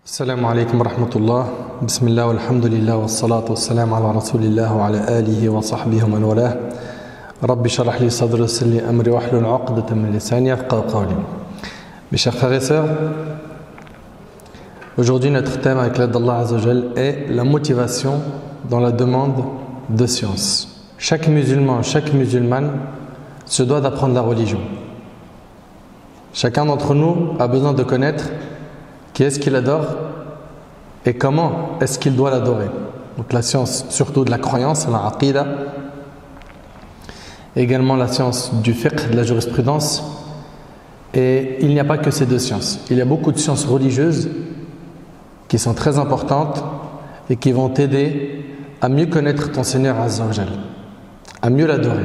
السلام عليكم ورحمة الله بسم الله والحمد لله والصلاة والسلام على رسول الله وعلى آله وصحبه ومن والاه رب اشرح لي صدري ويسر لي أمري واحلل عقدة من لساني يفقهوا قولي. Mes chers frères et sœurs, aujourd'hui notre thème avec l'aide d'Allah Azza wa Jal est la motivation dans la demande de science. Chaque musulman, chaque musulmane se doit d'apprendre la religion. Chacun d'entre nous a besoin de connaître qui est-ce qu'il adore et comment est-ce qu'il doit l'adorer. Donc la science surtout de la croyance, la aqida, également la science du fiqh, de la jurisprudence. Et il n'y a pas que ces deux sciences. Il y a beaucoup de sciences religieuses qui sont très importantes et qui vont t'aider à mieux connaître ton Seigneur Azza wa Jal, à mieux l'adorer.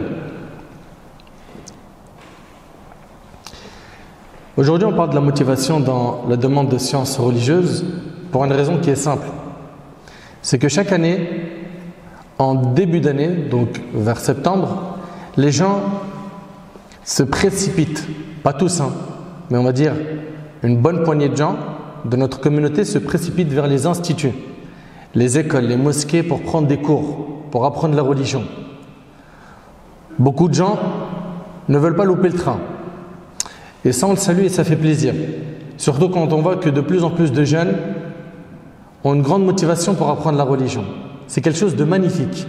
Aujourd'hui, on parle de la motivation dans la demande de sciences religieuses pour une raison qui est simple. C'est que chaque année, en début d'année, donc vers septembre, les gens se précipitent, pas tous, mais on va dire une bonne poignée de gens de notre communauté se précipitent vers les instituts, les écoles, les mosquées pour prendre des cours, pour apprendre la religion. Beaucoup de gens ne veulent pas louper le train. Et ça, on le salue et ça fait plaisir. Surtout quand on voit que de plus en plus de jeunes ont une grande motivation pour apprendre la religion. C'est quelque chose de magnifique.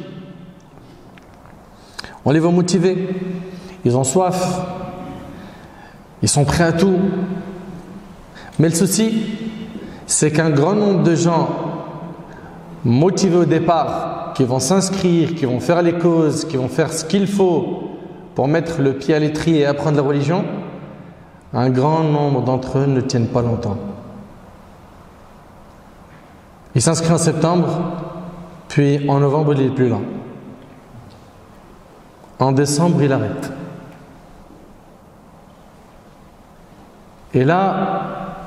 On les voit motivés. Ils ont soif. Ils sont prêts à tout. Mais le souci, c'est qu'un grand nombre de gens motivés au départ, qui vont s'inscrire, qui vont faire les causes, qui vont faire ce qu'il faut pour mettre le pied à l'étrier et apprendre la religion, un grand nombre d'entre eux ne tiennent pas longtemps. Il s'inscrit en septembre, puis en novembre, il n'est plus là. En décembre, il arrête. Et là,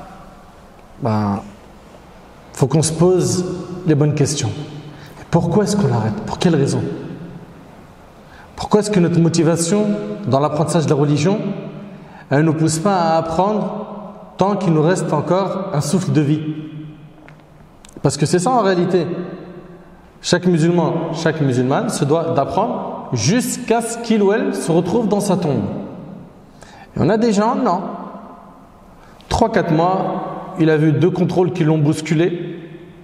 faut qu'on se pose les bonnes questions. Pourquoi est-ce qu'on arrête? Pour quelle raison? Pourquoi est-ce que notre motivation dans l'apprentissage de la religion, elle ne nous pousse pas à apprendre tant qu'il nous reste encore un souffle de vie? Parce que c'est ça en réalité. Chaque musulman, chaque musulmane se doit d'apprendre jusqu'à ce qu'il ou elle se retrouve dans sa tombe. Et on a des gens, non. 3-4 mois, il a vu 2 contrôles qui l'ont bousculé.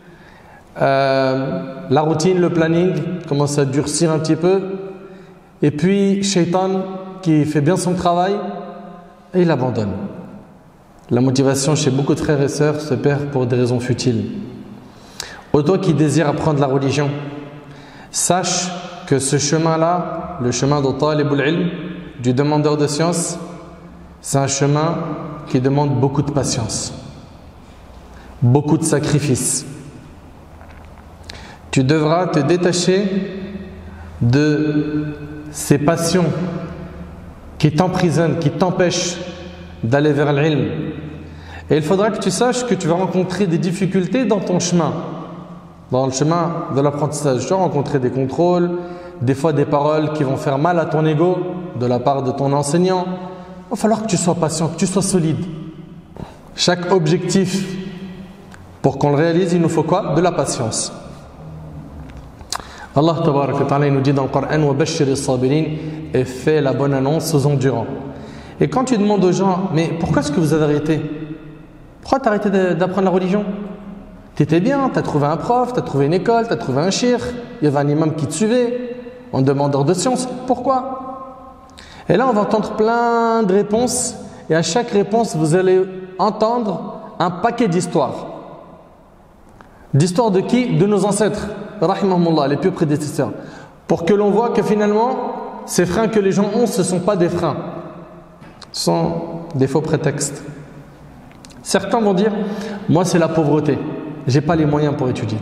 La routine, le planning commence à durcir un petit peu. Et puis, Shaitan qui fait bien son travail, et il abandonne. La motivation chez beaucoup de frères et sœurs se perd pour des raisons futiles. Ô toi qui désires apprendre la religion, sache que ce chemin-là, le chemin de talibul ilm, du demandeur de science, c'est un chemin qui demande beaucoup de patience, beaucoup de sacrifices. Tu devras te détacher de ces passions qui t'emprisonnent, qui t'empêchent d'aller vers l'ilm. Et il faudra que tu saches que tu vas rencontrer des difficultés dans ton chemin, dans le chemin de l'apprentissage. Tu vas rencontrer des contrôles, des fois des paroles qui vont faire mal à ton ego de la part de ton enseignant. Il va falloir que tu sois patient, que tu sois solide. Chaque objectif, pour qu'on le réalise, il nous faut quoi? De la patience. Allah tabaraka wa ta'ala nous dit dans le Coran wa bashir as-sabirin, et fait la bonne annonce aux endurants. Et quand tu demandes aux gens, mais pourquoi est-ce que vous avez arrêté? Pourquoi tu as arrêté d'apprendre la religion? Tu étais bien, tu as trouvé un prof, tu as trouvé une école, tu as trouvé un shir, il y avait un imam qui te suivait, un demandeur de science. Pourquoi? Et là on va entendre plein de réponses, et à chaque réponse vous allez entendre un paquet d'histoires. D'histoires de qui? De nos ancêtres, rahimahumullah, les pieux prédécesseurs. Pour que l'on voit que finalement, ces freins que les gens ont, ce ne sont pas des freins. Ce sont des faux prétextes. Certains vont dire, moi c'est la pauvreté, je n'ai pas les moyens pour étudier.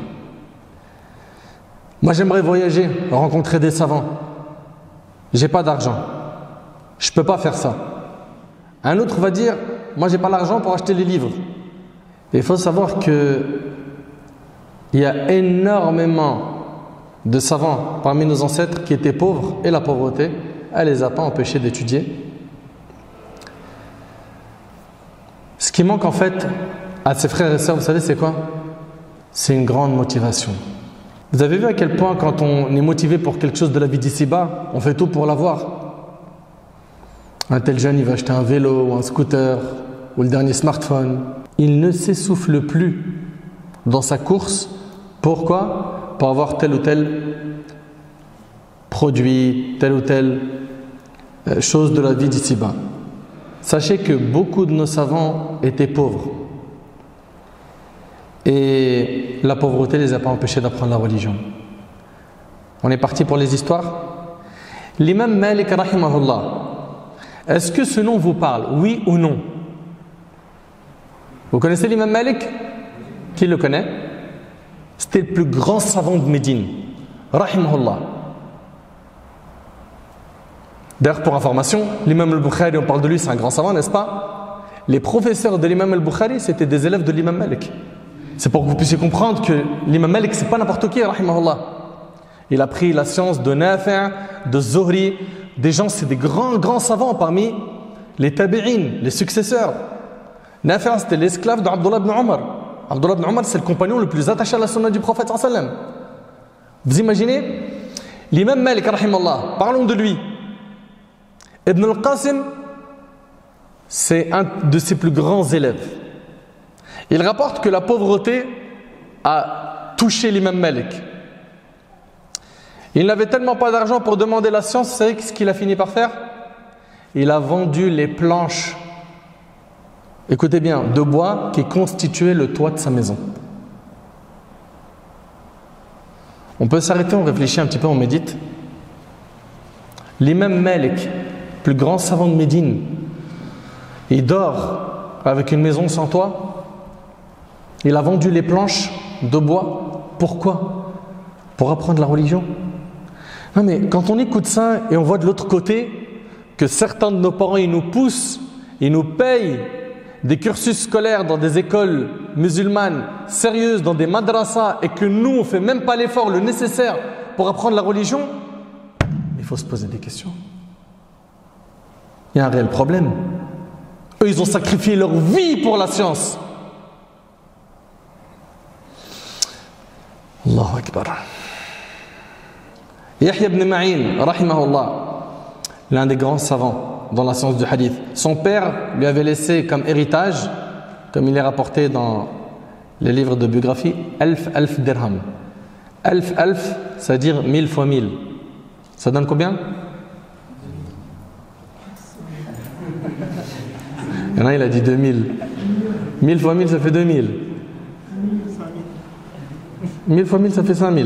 Moi j'aimerais voyager, rencontrer des savants. Je n'ai pas d'argent, je ne peux pas faire ça. Un autre va dire, moi j'ai pas l'argent pour acheter les livres. Et il faut savoir que il y a énormément de savants parmi nos ancêtres qui étaient pauvres, et la pauvreté, elle ne les a pas empêchés d'étudier. Ce qui manque en fait, à ses frères et sœurs, vous savez c'est quoi? C'est une grande motivation. Vous avez vu à quel point quand on est motivé pour quelque chose de la vie d'ici-bas, on fait tout pour l'avoir. Un tel jeune, il va acheter un vélo ou un scooter ou le dernier smartphone. Il ne s'essouffle plus dans sa course. Pourquoi? Pour avoir tel ou tel produit, telle ou telle chose de la vie d'ici-bas. Sachez que beaucoup de nos savants étaient pauvres. Et la pauvreté ne les a pas empêchés d'apprendre la religion. On est parti pour les histoires. L'imam Malik, rahimahullah, est-ce que ce nom vous parle? Oui ou non? Vous connaissez l'imam Malik? Qui le connaît? C'était le plus grand savant de Médine, rahimahullah. D'ailleurs, pour information, l'imam al-Bukhari, on parle de lui, c'est un grand savant, n'est-ce pas? Les professeurs de l'imam al-Bukhari, c'était des élèves de l'imam Malik. C'est pour que vous puissiez comprendre que l'imam Malik, c'est pas n'importe qui, rahimahullah. Il a pris la science de Nafi', de Zuhri, des gens, c'est des grands savants parmi les tabi'in, les successeurs. Nafi', c'était l'esclave d'Abdullah ibn Omar. Abdullah ibn Omar, c'est le compagnon le plus attaché à la sunna du prophète sallallahu alayhi wa sallam. Vous imaginez? L'imam Malik, rahimahullah, parlons de lui. Ibn al-Qasim, c'est un de ses plus grands élèves. Il rapporte que la pauvreté a touché l'imam Malik. Il n'avait tellement pas d'argent pour demander la science, vous savez ce qu'il a fini par faire? Il a vendu les planches, écoutez bien, de bois qui constituaient le toit de sa maison. On peut s'arrêter, on réfléchit un petit peu, on médite. L'imam Malik, plus grand savant de Médine, il dort avec une maison sans toit. Il a vendu les planches de bois. Pourquoi? Pour apprendre la religion. Non mais quand on écoute ça et on voit de l'autre côté que certains de nos parents ils nous poussent, ils nous payent des cursus scolaires dans des écoles musulmanes sérieuses, dans des madrasas, et que nous on ne fait même pas l'effort, le nécessaire pour apprendre la religion, il faut se poser des questions. Il y a un réel problème. Eux ils ont sacrifié leur vie pour la science. Allahu Akbar. Yahya ibn Ma'in, rahimahullah, l'un des grands savants dans la science du hadith. Son père lui avait laissé comme héritage, comme il est rapporté dans les livres de biographie, alf dirham. Alf, ça veut dire 1000 fois 1000. Ça donne combien? Il y en a, il a dit 2000. 1000 fois 1000, ça fait 2000. 1000 fois 1000, ça fait 5000.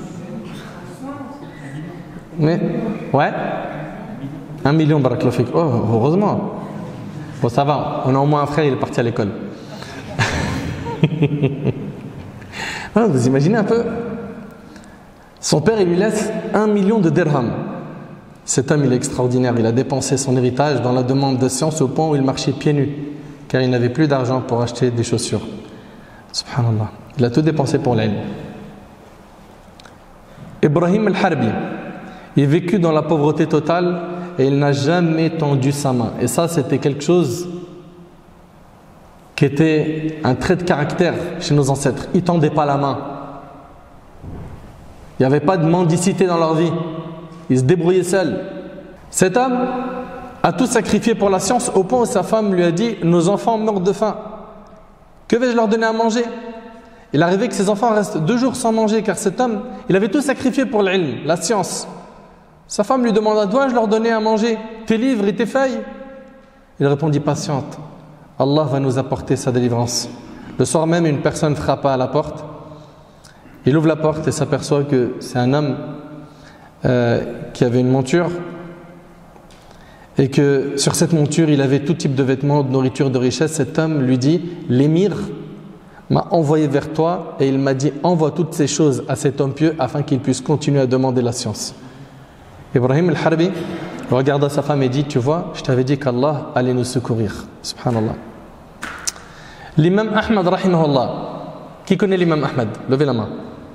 Mais, ouais. 1 million, barakallahu. Oh, heureusement. Bon, ça va. On a au moins un frère, il est parti à l'école. Vous imaginez un peu? Son père, il lui laisse 1 million de dirhams. Cet homme, il est extraordinaire. Il a dépensé son héritage dans la demande de science au point où il marchait pieds nus, car il n'avait plus d'argent pour acheter des chaussures. Subhanallah. Il a tout dépensé pour l'ilm. Ibrahim al-Harbi, il vécut dans la pauvreté totale et il n'a jamais tendu sa main. Et ça, c'était quelque chose qui était un trait de caractère chez nos ancêtres. Ils ne tendaient pas la main. Il n'y avait pas de mendicité dans leur vie. Ils se débrouillaient seuls. Cet homme a tout sacrifié pour la science au point où sa femme lui a dit « Nos enfants meurent de faim. Que vais-je leur donner à manger ?» Il arrivait que ses enfants restent 2 jours sans manger car cet homme, il avait tout sacrifié pour l'ilm, la science. Sa femme lui demanda « Dois-je leur donner à manger tes livres et tes feuilles ?» Il répondit « Patiente, Allah va nous apporter sa délivrance. » Le soir même, une personne frappa à la porte. Il ouvre la porte et s'aperçoit que c'est un homme qui avait une monture et que sur cette monture, il avait tout type de vêtements, de nourriture, de richesse. Cet homme lui dit « L'émir m'a envoyé vers toi et il m'a dit envoie toutes ces choses à cet homme pieux afin qu'il puisse continuer à demander la science. » Ibrahim al-Harbi regarda sa femme et dit tu vois, je t'avais dit qu'Allah allait nous secourir. Subhanallah. L'imam Ahmad rahimahullah. Qui connaît l'imam Ahmad? Levez la main.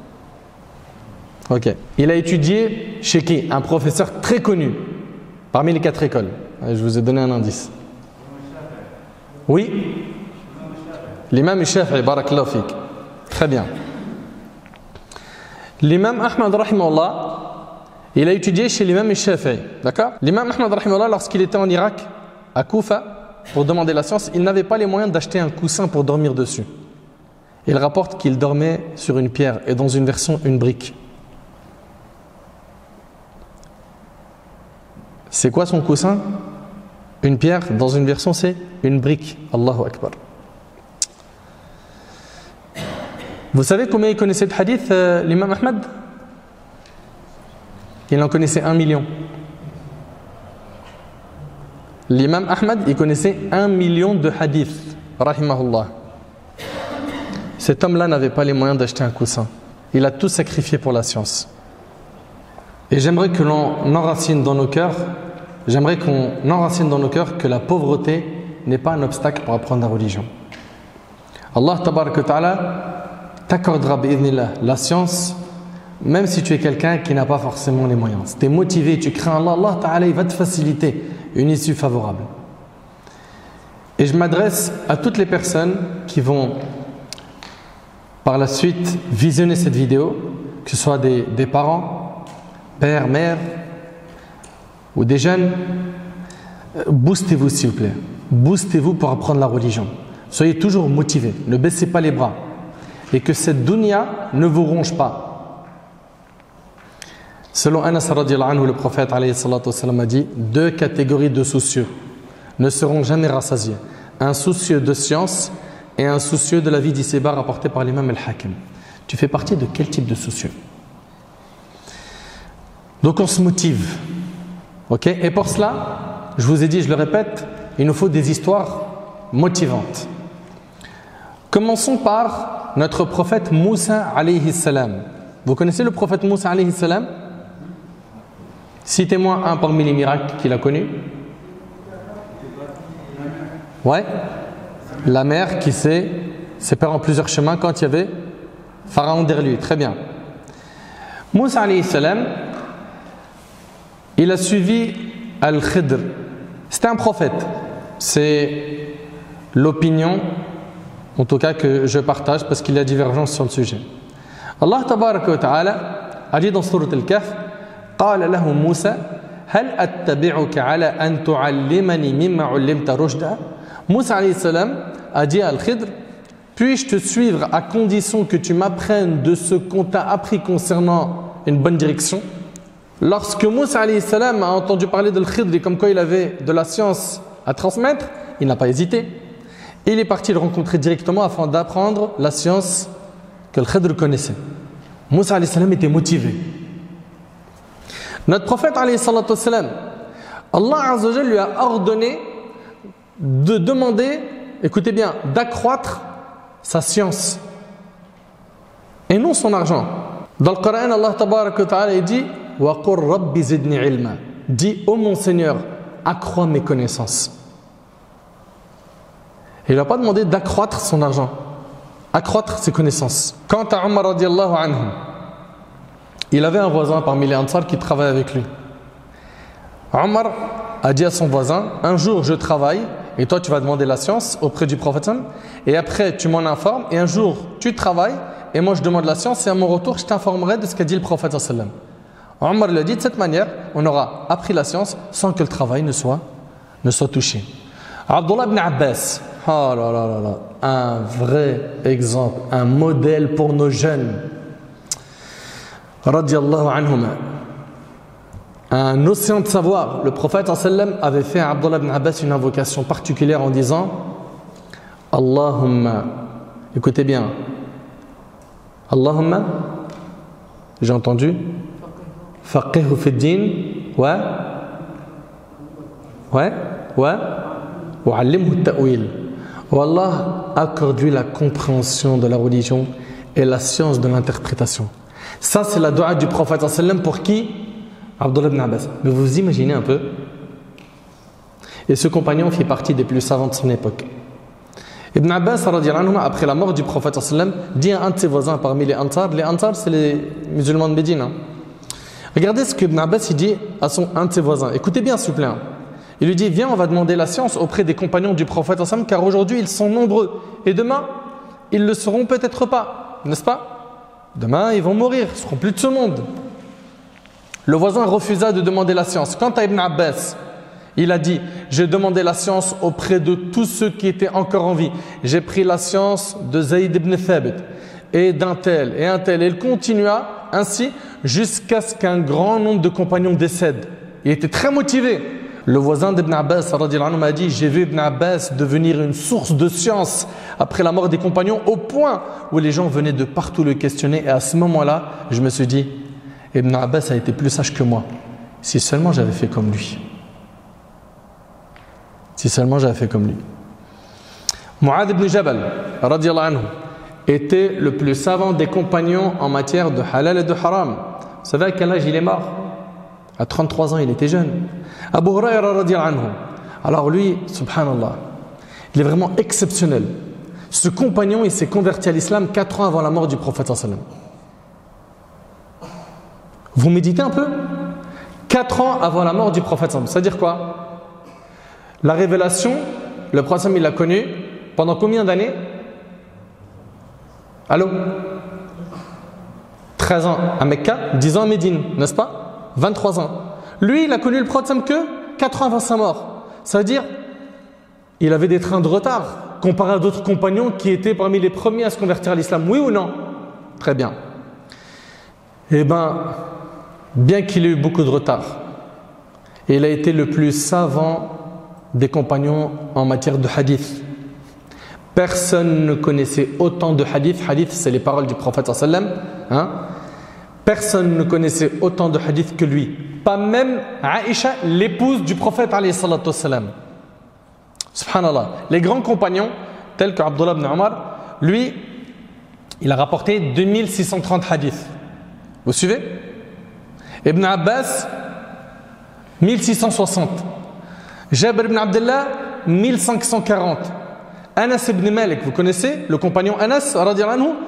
Ok. Il a étudié chez qui? Un professeur très connu parmi les 4 écoles. Je vous ai donné un indice. Oui. L'imam Shafi'i, barakallahu fik. Très bien. L'imam Ahmad, rahimahullah, il a étudié chez l'imam Shafi'i. D'accord? L'imam Ahmad, rahimahullah, lorsqu'il était en Irak, à Koufa, pour demander la science, il n'avait pas les moyens d'acheter un coussin pour dormir dessus. Il rapporte qu'il dormait sur une pierre et dans une version, une brique. C'est quoi son coussin? Une pierre, dans une version, c'est une brique. Allahu Akbar. Vous savez combien il connaissait de hadith, l'imam Ahmad? Il en connaissait 1 million. L'imam Ahmad, il connaissait 1 million de hadiths, rahimahullah. Cet homme-là n'avait pas les moyens d'acheter un coussin. Il a tout sacrifié pour la science. Et j'aimerais que l'on enracine dans nos cœurs, que la pauvreté n'est pas un obstacle pour apprendre la religion. Allah tabarak wa ta'ala t'accordera bi'idhnillah la science, même si tu es quelqu'un qui n'a pas forcément les moyens. Si tu es motivé, tu crains Allah, Allah ta'ala il va te faciliter une issue favorable. Et je m'adresse à toutes les personnes qui vont par la suite visionner cette vidéo, que ce soit des parents, pères, mères ou des jeunes. Boostez-vous s'il vous plaît. Boostez-vous pour apprendre la religion. Soyez toujours motivés, ne baissez pas les bras. Et que cette dunya ne vous ronge pas. Selon Anas radiyallahu anhu, le prophète alayhi salatu wassalam a dit: 2 catégories de soucieux ne seront jamais rassasiés. Un soucieux de science et un soucieux de la vie d'ici-bas, rapporté par l'imam al-Hakim. Tu fais partie de quel type de soucieux? Donc on se motive. Ok? Et pour cela, je vous ai dit, je le répète, il nous faut des histoires motivantes. Commençons par notre prophète Moussa alayhi salam. Vous connaissez le prophète Moussa alayhi salam? Citez-moi un parmi les miracles qu'il a connus. Ouais. La mer qui s'est séparée en plusieurs chemins quand il y avait Pharaon derrière lui. Très bien. Moussa alayhi salam, il a suivi Al-Khidr. C'était un prophète. C'est l'opinion, en tout cas que je partage parce qu'il y a divergence sur le sujet. Allah tabaraka wa ta'ala a dit dans Sourate Al-Kahf: قال له موسى هل أتبعك على أن تعلمني مما علمت رشدا. Moussa alayhi salam a dit à Al-Khidr: puis-je te suivre à condition que tu m'apprennes de ce qu'on t'a appris concernant une bonne direction? Lorsque Moussa alayhi salam a entendu parler d'Al-Khidr et comme quoi il avait de la science à transmettre, il n'a pas hésité. Il est parti le rencontrer directement afin d'apprendre la science que Al-Khidr connaissait. Moussa alayhi salam était motivé. Notre prophète alayhi salatu wassalam, Allah azza wa jalla lui a ordonné de demander, écoutez bien, d'accroître sa science et non son argent. Dans le Coran, Allah tabaraka wa ta'ala dit: wa qur rabbi zidni ilma. Dis, ô mon Seigneur, accrois mes connaissances. Il n'a pas demandé d'accroître son argent, accroître ses connaissances. Quant à Omar radiallahu anhu, il avait un voisin parmi les Ansar qui travaillait avec lui. Omar a dit à son voisin: un jour je travaille et toi tu vas demander la science auprès du prophète, et après tu m'en informes, et un jour tu travailles et moi je demande la science et à mon retour je t'informerai de ce qu'a dit le prophète. Omar lui a dit: de cette manière on aura appris la science sans que le travail ne soit touché. Abdullah ibn Abbas, oh là là là là, un vrai exemple, un modèle pour nos jeunes, radiyallahu anhuma. Un océan de savoir. Le prophète avait fait à Abdullah ibn Abbas une invocation particulière en disant: Allahumma, écoutez bien, Allahumma, j'ai entendu, faqihhu fi din wa allimhu ta'wil. Oh Allah, accorde-lui la compréhension de la religion et la science de l'interprétation. Ça c'est la dua du prophète pour qui? Abdullah ibn Abbas. Mais vous vous imaginez un peu? Et ce compagnon fait partie des plus savants de son époque. Ibn Abbas, après la mort du prophète, dit à un de ses voisins parmi les Ansar. Les Ansar, c'est les musulmans de Médine. Regardez ce que Ibn Abbas dit à un de ses voisins. Écoutez bien, s'il vous plaît. Il lui dit: viens, on va demander la science auprès des compagnons du prophète, car aujourd'hui ils sont nombreux et demain ils le seront peut-être pas, n'est-ce pas? Demain, ils vont mourir, ils ne seront plus de ce monde. Le voisin refusa de demander la science. Quant à Ibn Abbas, il a dit, j'ai demandé la science auprès de tous ceux qui étaient encore en vie. J'ai pris la science de Zayd ibn Thabit et d'un tel et un tel. Et il continua ainsi jusqu'à ce qu'un grand nombre de compagnons décèdent. Il était très motivé. Le voisin d'Ibn Abbas m'a dit, j'ai vu Ibn Abbas devenir une source de science après la mort des compagnons au point où les gens venaient de partout le questionner. Et à ce moment-là, je me suis dit, Ibn Abbas a été plus sage que moi. Si seulement j'avais fait comme lui. Si seulement j'avais fait comme lui. Mu'adh ibn Jabal radiyallahu anhu était le plus savant des compagnons en matière de halal et de haram. Vous savez à quel âge il est mort? À 33 ans, il était jeune. Abu Hurayra radiyallahu anhu. Alors lui, subhanallah, il est vraiment exceptionnel. Ce compagnon, il s'est converti à l'islam 4 ans avant la mort du prophète sallallahu alayhi wa sallam. Vous méditez un peu? 4 ans avant la mort du prophète sallallahu alayhi wa sallam. C'est-à-dire quoi? La révélation, le prophète il l'a connue pendant combien d'années? Allô? 13 ans à Mecca, 10 ans à Médine, n'est-ce pas? 23 ans. Lui, il a connu le prophète que 4 ans avant sa mort. Ça veut dire, il avait des trains de retard comparé à d'autres compagnons qui étaient parmi les premiers à se convertir à l'islam. Oui ou non? Très bien. Eh bien, bien qu'il ait eu beaucoup de retard, il a été le plus savant des compagnons en matière de hadith. Personne ne connaissait autant de hadith. Hadith, c'est les paroles du prophète sallallahu alayhi wa sallam. Personne ne connaissait autant de hadith que lui. Pas même Aïcha, l'épouse du prophète alayhi salatu wassalam. Subhanallah. Les grands compagnons, tels que Abdullah ibn Omar, lui, il a rapporté 2630 hadiths. Vous suivez? Ibn Abbas, 1660. Jabir ibn Abdullah, 1540. Anas ibn Malik, vous connaissez le compagnon Anas, radiyallahu anhu,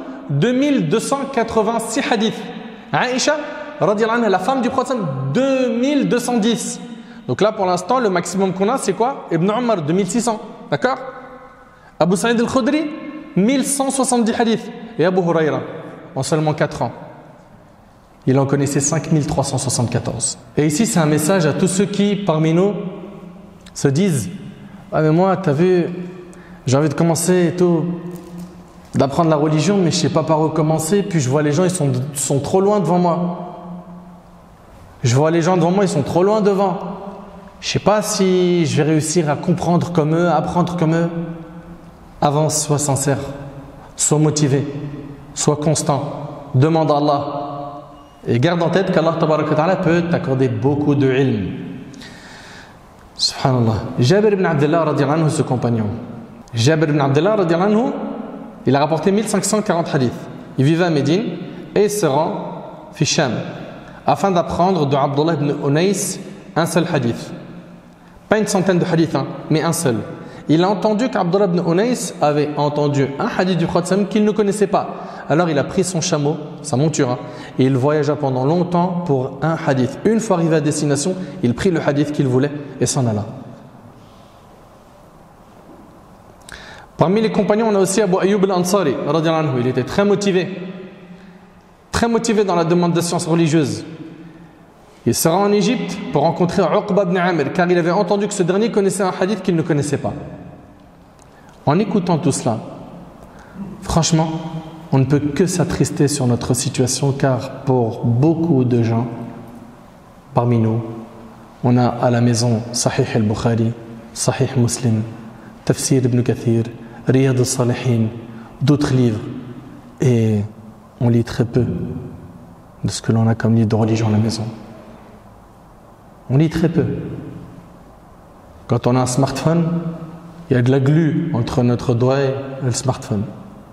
2286 hadiths. Aïcha, radiyallahu anha, la femme du prophète, 2210. Donc là, pour l'instant, le maximum qu'on a, c'est quoi? Ibn Omar, 2600. D'accord? Abu Sa'id al-Khudri, 1170 hadiths. Et Abu Hurayra, en seulement 4 ans, il en connaissait 5374. Et ici, c'est un message à tous ceux qui, parmi nous, se disent, ah mais moi, t'as vu, j'ai envie de commencer et tout, d'apprendre la religion, mais je ne sais pas par où commencer. Puis je vois les gens, ils sont trop loin devant moi. Je vois les gens devant moi, ils sont trop loin devant. Je ne sais pas si je vais réussir à comprendre comme eux, à apprendre comme eux. Avance, sois sincère, sois motivé, sois constant, demande à Allah. Et garde en tête qu'Allah tabaraka ta'ala peut t'accorder beaucoup de ilm. Subhanallah. Jabir ibn Abdullah radiyallahu anhu, ce compagnon. Jabir ibn Abdullah radiyallahu anhu, il a rapporté 1540 hadiths. Il vivait à Médine et se rend fi Sham afin d'apprendre de Abdullah ibn Unais un seul hadith. Pas une centaine de hadiths, mais un seul. Il a entendu qu'Abdullah ibn Unais avait entendu un hadith du prophète qu'il ne connaissait pas. Alors il a pris son chameau, sa monture, et il voyagea pendant longtemps pour un hadith. Une fois arrivé à destination, il prit le hadith qu'il voulait et s'en alla. Parmi les compagnons, on a aussi Abu Ayyub al-Ansari, radiyallahu anhu. Il était très motivé dans la demande de sciences religieuses. Il se rend en Égypte pour rencontrer Uqba ibn Amir, car il avait entendu que ce dernier connaissait un hadith qu'il ne connaissait pas. En écoutant tout cela, franchement, on ne peut que s'attrister sur notre situation, car pour beaucoup de gens parmi nous, on a à la maison Sahih al-Bukhari, Sahih Muslim, Tafsir ibn Kathir, Riyad al-Salihin, d'autres livres, et on lit très peu de ce que l'on a comme livre de religion à la maison. On lit très peu. Quand on a un smartphone, il y a de la glu entre notre doigt et le smartphone.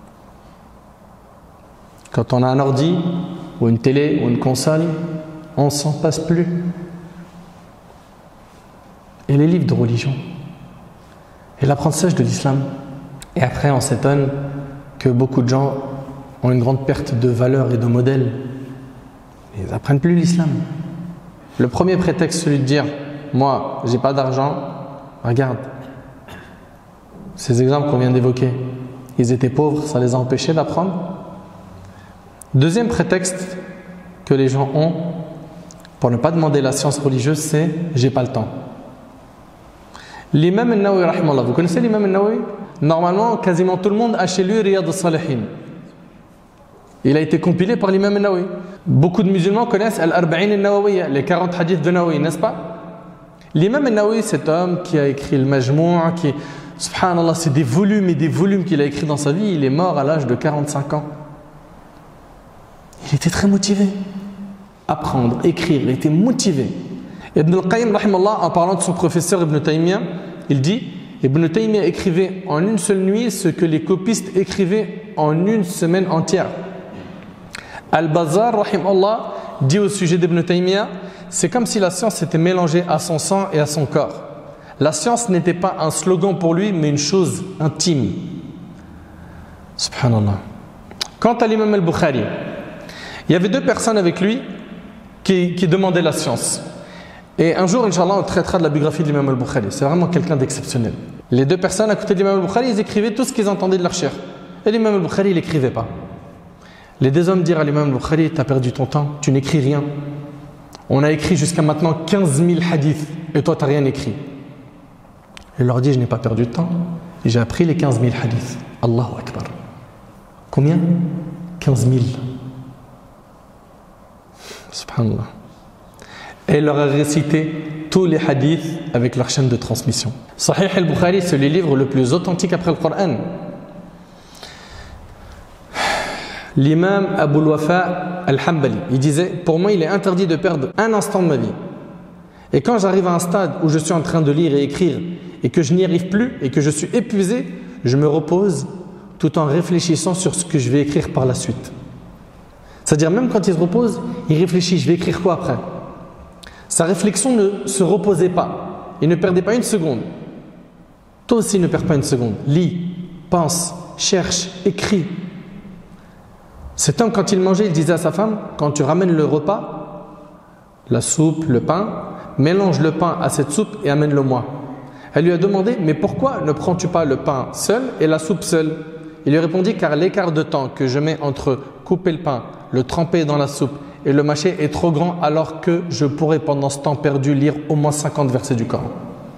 Quand on a un ordi, ou une télé, ou une console, on ne s'en passe plus. Et les livres de religion, et l'apprentissage de l'islam. Et après, on s'étonne que beaucoup de gens ont une grande perte de valeur et de modèle. Ils n'apprennent plus l'islam. Le premier prétexte, celui de dire « Moi, j'ai pas d'argent », regarde, ces exemples qu'on vient d'évoquer, Ils étaient pauvres, ça les a empêchés d'apprendre. Deuxième prétexte que les gens ont pour ne pas demander la science religieuse, c'est « j'ai pas le temps ». L'imam al-Nawawi, rahimahullah, vous connaissez l'imam al-Nawawi? Normalement, quasiment tout le monde a chez lui Riyad al-Salihin. Il a été compilé par l'imam al-Nawawi. Beaucoup de musulmans connaissent Al-Arba'in al-Nawawiyya, les 40 hadiths de Nawawi, n'est-ce pas? L'imam al-Nawawi, cet homme qui a écrit le Majmou', qui, subhanallah, c'est des volumes et des volumes qu'il a écrits dans sa vie. Il est mort à l'âge de 45 ans. Il était très motivé. Apprendre, écrire, il était motivé. Ibn al-Qayyim, rahimallah, en parlant de son professeur Ibn Taymiyyah, il dit Ibn Taymiyyah écrivait en une seule nuit ce que les copistes écrivaient en une semaine entière. Al-Bazar, rahimallah, dit au sujet d'Ibn Taymiyyah, c'est comme si la science s'était mélangée à son sang et à son corps. La science n'était pas un slogan pour lui, mais une chose intime. Subhanallah. Quant à l'imam al-Bukhari, il y avait deux personnes avec lui qui demandaient la science. Et un jour, Inch'Allah, on traitera de la biographie de l'imam al-Bukhari. C'est vraiment quelqu'un d'exceptionnel. Les deux personnes à côté de l'imam al-Bukhari, ils écrivaient tout ce qu'ils entendaient de leur cheikh. Et l'imam al-Bukhari, il n'écrivait pas. Les deux hommes dirent à l'imam al-Bukhari, tu as perdu ton temps, tu n'écris rien. On a écrit jusqu'à maintenant 15 000 hadiths et toi, tu n'as rien écrit. Il leur dit, je n'ai pas perdu de temps. J'ai appris les 15 000 hadiths. Allahu Akbar. Combien? 15 000. Subhanallah. Et il leur a récité tous les hadiths avec leur chaîne de transmission. Sahih al-Bukhari, c'est le livre le plus authentique après le Coran. L'imam Abu al-Wafa al-Hanbali, il disait, pour moi il est interdit de perdre un instant de ma vie. Et quand j'arrive à un stade où je suis en train de lire et écrire et que je n'y arrive plus et que je suis épuisé, je me repose tout en réfléchissant sur ce que je vais écrire par la suite. C'est-à-dire même quand il se repose, il réfléchit, je vais écrire quoi après? Sa réflexion ne se reposait pas. Il ne perdait pas une seconde. Toi aussi ne perds pas une seconde. Lis, pense, cherche, écris. Cet homme, quand il mangeait, il disait à sa femme, quand tu ramènes le repas, la soupe, le pain, mélange le pain à cette soupe et amène-le moi. Elle lui a demandé, mais pourquoi ne prends-tu pas le pain seul et la soupe seule? Il lui répondit, car l'écart de temps que je mets entre couper le pain, le tremper dans la soupe et le mâcher est trop grand, alors que je pourrais pendant ce temps perdu lire au moins 50 versets du Coran.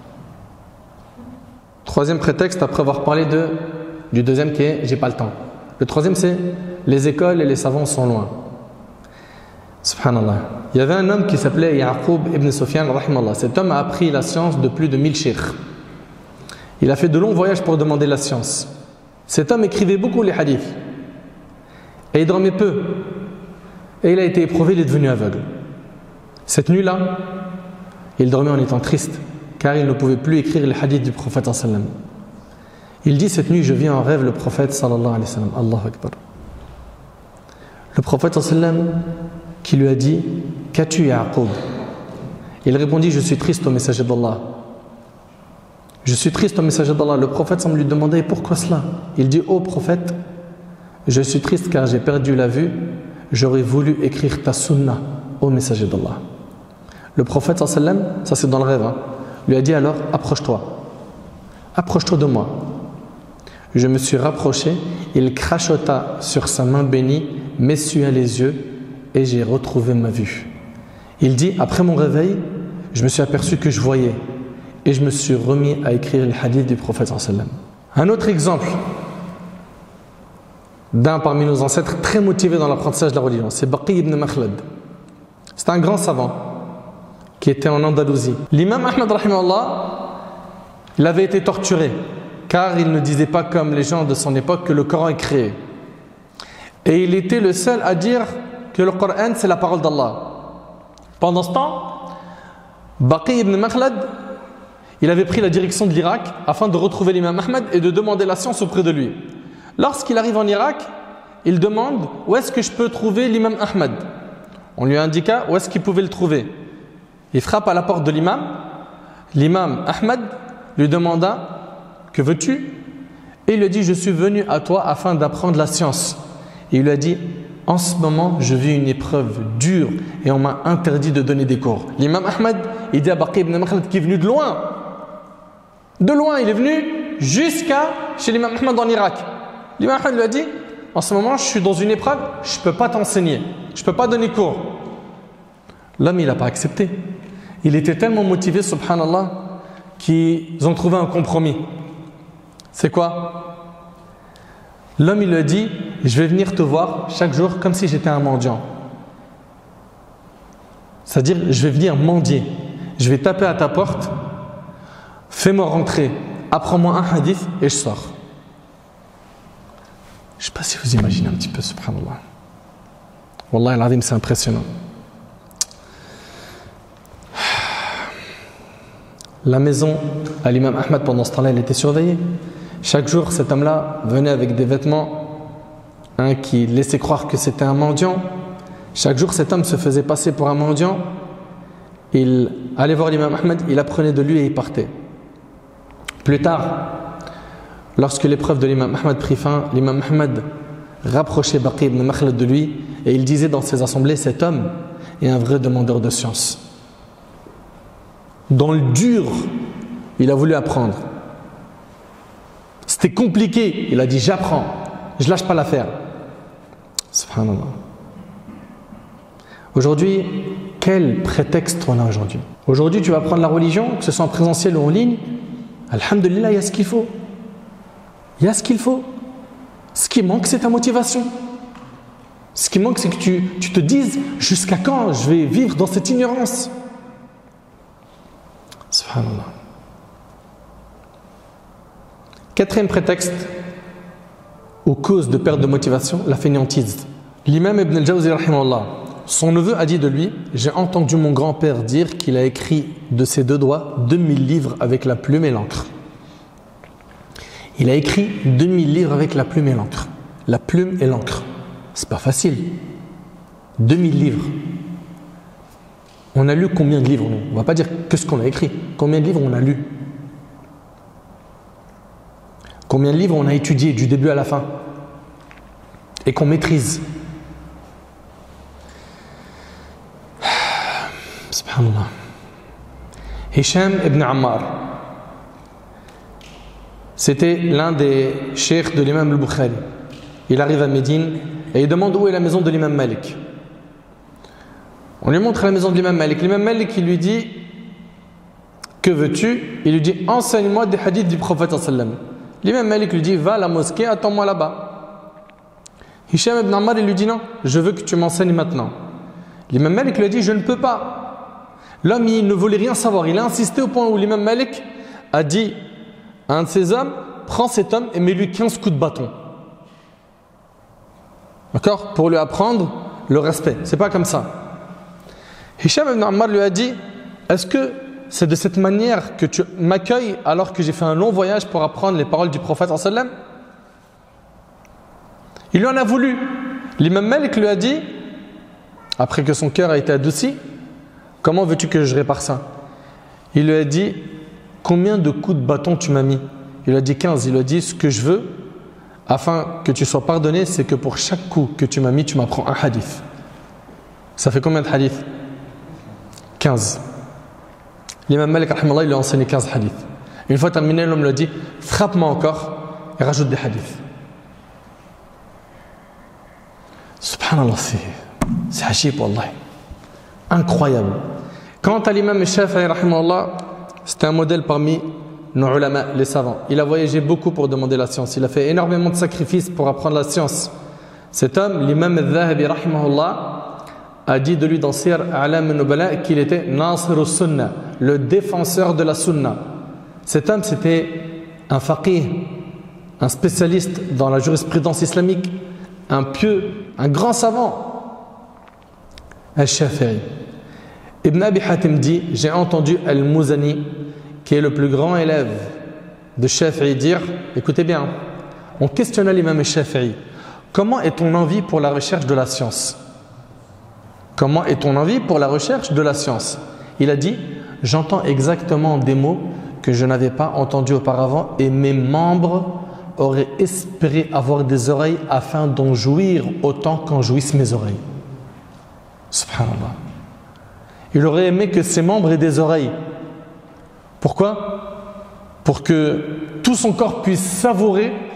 Troisième prétexte, après avoir parlé du deuxième qui est « j'ai pas le temps ». Le troisième c'est « les écoles et les savants sont loin ». Subhanallah. Il y avait un homme qui s'appelait Ya'qub ibn Sufyan, rahimallah. Cet homme a appris la science de plus de 1000 sheikhs. Il a fait de longs voyages pour demander la science. Cet homme écrivait beaucoup les hadiths. Et il dormait peu. Et il a été éprouvé, il est devenu aveugle. Cette nuit-là, il dormait en étant triste, car il ne pouvait plus écrire les hadiths du prophète sallallahu alayhi wa sallam. Il dit, cette nuit, je vis en rêve le prophète sallallahu alayhi wa sallam. Allahu Akbar. Le prophète sallallahu alayhi wa sallam qui lui a dit, qu'as-tu Ya'qub? Il répondit, je suis triste au messager d'Allah. Je suis triste au messager d'Allah. Le prophète semble lui demander, pourquoi cela? Il dit, ô prophète, je suis triste car j'ai perdu la vue. J'aurais voulu écrire ta sunnah au messager d'Allah. Le prophète sallallahu alayhi wa sallam, ça c'est dans le rêve, lui a dit alors, approche-toi. Approche-toi de moi. Je me suis rapproché, il crachota sur sa main bénie, m'essuya les yeux et j'ai retrouvé ma vue. Il dit, après mon réveil, je me suis aperçu que je voyais et je me suis remis à écrire les hadiths du prophète sallallahu alayhi wa sallam. Un autre exemple d'un parmi nos ancêtres très motivé dans l'apprentissage de la religion, c'est Baqi ibn Makhlad. C'est un grand savant qui était en Andalousie. L'imam Ahmad, rahimahullah, il avait été torturé car il ne disait pas comme les gens de son époque que le Coran est créé. Et il était le seul à dire que le Coran c'est la parole d'Allah. Pendant ce temps, Baqi ibn Makhlad, il avait pris la direction de l'Irak afin de retrouver l'imam Ahmad et de demander la science auprès de lui. Lorsqu'il arrive en Irak, il demande où est-ce que je peux trouver l'imam Ahmad. On lui indiqua où est-ce qu'il pouvait le trouver. Il frappe à la porte de l'imam. L'imam Ahmad lui demanda, que veux-tu? Et il lui dit, je suis venu à toi afin d'apprendre la science. Et il lui a dit, en ce moment je vis une épreuve dure et on m'a interdit de donner des cours. L'imam Ahmad, il dit à Baqi ibn Makhlad qui est venu de loin. De loin, il est venu jusqu'à chez l'imam Ahmad en Irak. L'imam Ahmed lui a dit, en ce moment je suis dans une épreuve, je ne peux pas t'enseigner, je ne peux pas donner cours. L'homme il n'a pas accepté. Il était tellement motivé, subhanallah, qu'ils ont trouvé un compromis. C'est quoi? L'homme il lui a dit, je vais venir te voir chaque jour comme si j'étais un mendiant. C'est-à-dire, je vais venir mendier. Je vais taper à ta porte, fais-moi rentrer, apprends-moi un hadith et je sors. Je ne sais pas si vous imaginez un petit peu, subhanallah. Wallah al-azim, c'est impressionnant. La maison à l'imam Ahmed pendant ce temps-là, elle était surveillée. Chaque jour, cet homme-là venait avec des vêtements qui laissaient croire que c'était un mendiant. Chaque jour, cet homme se faisait passer pour un mendiant. Il allait voir l'imam Ahmed, il apprenait de lui et il partait. Plus tard, lorsque l'épreuve de l'imam Ahmed prit fin, l'imam Ahmed rapprochait Baqi ibn Makhlad de lui et il disait dans ses assemblées, cet homme est un vrai demandeur de science. Dans le dur, il a voulu apprendre. C'était compliqué, il a dit j'apprends, je lâche pas l'affaire. Subhanallah. Aujourd'hui, quel prétexte on a aujourd'hui? Aujourd'hui, tu vas apprendre la religion, que ce soit en présentiel ou en ligne. Alhamdulillah, il y a ce qu'il faut. Il y a ce qu'il faut. Ce qui manque, c'est ta motivation. Ce qui manque, c'est que tu te dises jusqu'à quand je vais vivre dans cette ignorance. Subhanallah. Quatrième prétexte aux causes de perte de motivation, la fainéantise. L'imam Ibn al-Jawzi, rahimahullah, son neveu a dit de lui, j'ai entendu mon grand-père dire qu'il a écrit de ses deux doigts 2000 livres avec la plume et l'encre. Il a écrit 2000 livres avec la plume et l'encre. La plume et l'encre. C'est pas facile. 2000 livres. On a lu combien de livres, nous? On ne va pas dire que ce qu'on a écrit. Combien de livres on a lu? Combien de livres on a étudié du début à la fin? Et qu'on maîtrise? Subhanallah. Hisham ibn Ammar, c'était l'un des cheikhs de l'imam al-Bukhari. Il arrive à Médine et il demande où est la maison de l'imam Malik. On lui montre la maison de l'imam Malik. L'imam Malik, il lui dit, que veux-tu? Il lui dit, enseigne-moi des hadiths du prophète sallam. L'imam Malik lui dit, va à la mosquée, attends-moi là-bas. Hisham ibn Ammar, il lui dit, non, je veux que tu m'enseignes maintenant. L'imam Malik lui a dit, je ne peux pas. L'homme, il ne voulait rien savoir. Il a insisté au point où l'imam Malik a dit à un de ses hommes, prends cet homme et mets-lui 15 coups de bâton. D'accord? Pour lui apprendre le respect. C'est pas comme ça. Hisham ibn Ammar lui a dit, est-ce que c'est de cette manière que tu m'accueilles alors que j'ai fait un long voyage pour apprendre les paroles du prophète sallam? Il lui en a voulu. L'imam Malik lui a dit, après que son cœur a été adouci, comment veux-tu que je répare ça? Il lui a dit, combien de coups de bâton tu m'as mis? Il lui a dit 15. Il lui a dit, ce que je veux, afin que tu sois pardonné, c'est que pour chaque coup que tu m'as mis, tu m'apprends un hadith. Ça fait combien de hadiths? 15. L'imam Malik, rahimahullah, il lui a enseigné 15 hadiths. Une fois terminé, l'homme lui a dit, frappe-moi encore et rajoute des hadiths. Subhanallah, c'est hachib, wallah. Incroyable. Quant à l'imam Shafi'i, rahimahullah, c'était un modèle parmi nos ulama, les savants. Il a voyagé beaucoup pour demander la science. Il a fait énormément de sacrifices pour apprendre la science. Cet homme, l'imam al-Dhahabi, rahimahullah, a dit de lui dans Sir A'lam al-Nubala qu'il était Nasir al-Sunnah, le défenseur de la Sunna. Cet homme, c'était un faqih, un spécialiste dans la jurisprudence islamique, un pieux, un grand savant. Al-Shafi'i. Ibn Abi Hatim dit, j'ai entendu Al-Muzani, qui est le plus grand élève de Shafi'i, dire, écoutez bien, on questionna l'imam Shafi'i, comment est ton envie pour la recherche de la science? Comment est ton envie pour la recherche de la science? Il a dit, j'entends exactement des mots que je n'avais pas entendus auparavant et mes membres auraient espéré avoir des oreilles afin d'en jouir autant qu'en jouissent mes oreilles. Subhanallah. Il aurait aimé que ses membres aient des oreilles. Pourquoi? Pour que tout son corps puisse savourer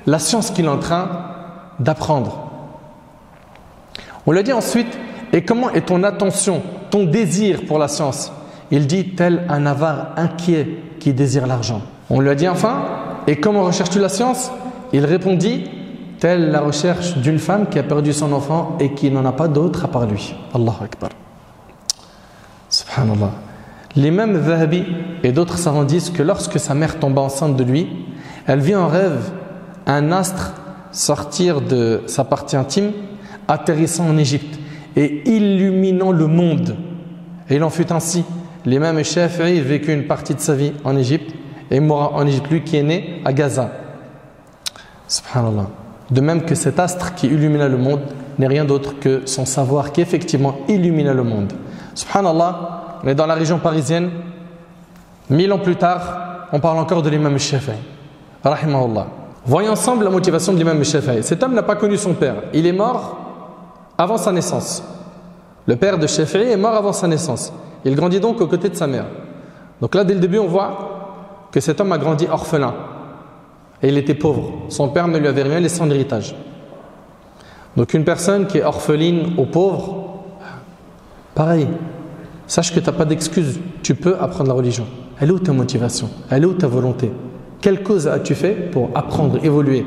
la science qu'il est en train d'apprendre. On lui a dit ensuite, et comment est ton attention, ton désir pour la science? Il dit, tel un avare inquiet qui désire l'argent. On lui a dit enfin, et comment recherches-tu la science? Il répondit, telle la recherche d'une femme qui a perdu son enfant et qui n'en a pas d'autre à part lui. Allahu Akbar. Subhanallah. L'imam Zahabi et d'autres savants disent que lorsque sa mère tomba enceinte de lui, elle vit en rêve un astre sortir de sa partie intime, atterrissant en Égypte et illuminant le monde. Et il en fut ainsi. L'imam Shafi'i vécut une partie de sa vie en Égypte et mourra en Égypte, lui qui est né à Gaza. Subhanallah. De même que cet astre qui illumina le monde n'est rien d'autre que son savoir qui effectivement illumina le monde. Subhanallah, on est dans la région parisienne. 1000 ans plus tard, on parle encore de l'imam Shafi'i. Rahimahullah. Voyons ensemble la motivation de l'imam Shafi'i. Cet homme n'a pas connu son père. Il est mort avant sa naissance. Le père de Shafi'i est mort avant sa naissance. Il grandit donc aux côtés de sa mère. Donc là, dès le début, on voit que cet homme a grandi orphelin. Et il était pauvre. Son père ne lui avait rien laissé en héritage. Donc une personne qui est orpheline ou pauvre, pareil, sache que tu n'as pas d'excuse. Tu peux apprendre la religion. Elle est où ta motivation? Elle est où ta volonté? Quelle cause as-tu fait pour apprendre, évoluer?